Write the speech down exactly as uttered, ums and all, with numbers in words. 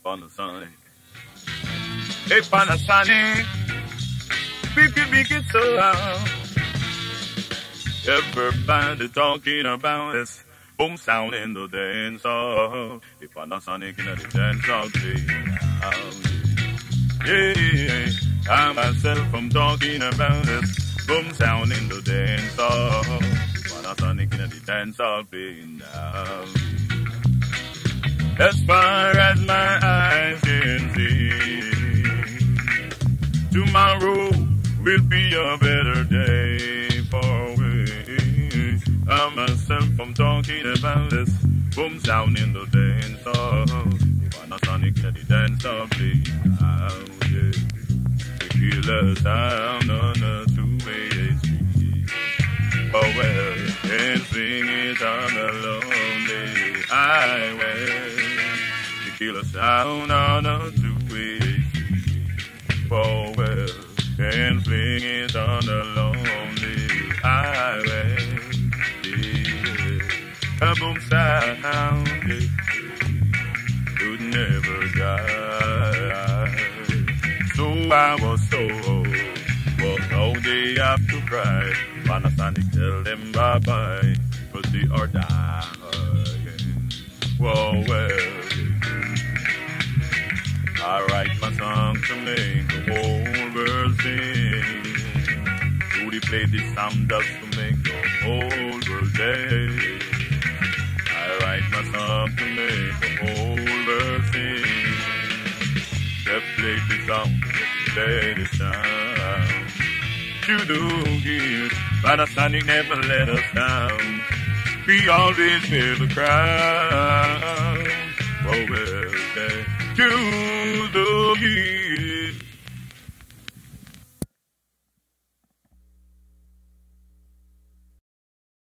Panasonic. Hey, Panasonic. Big, big, so loud. Everybody talking about this boom sound in the dance hall. Hey, Panasonic in the dance hall. Yeah, yeah, yeah. I myself am talking about this boom sound in the dance hall. Panasonic in the dance hall playing now. As far as my eyes can see, tomorrow will be a better day for me. I myself am talking about this boom sound in the dance hall. Panasonic in the dance hall playing now. Killer sound on the two-way street. Oh well, and sing it on the lonely highway. The killer sound on the two-way street. Oh well, and sing it on the lonely highway. Yeah, a boom sound yeah, could never die. So I was so old, well, now they have to cry. Panasonic tell them bye-bye, but they are dying. Whoa, well, I write my song to make the whole world sing. Rudy played this sound just to make the whole world dance. I write my song to make the whole world sing. They play the sound, play the sound. To the years, Panasonic never let us down. We always hear the crowd. Oh well, to the years.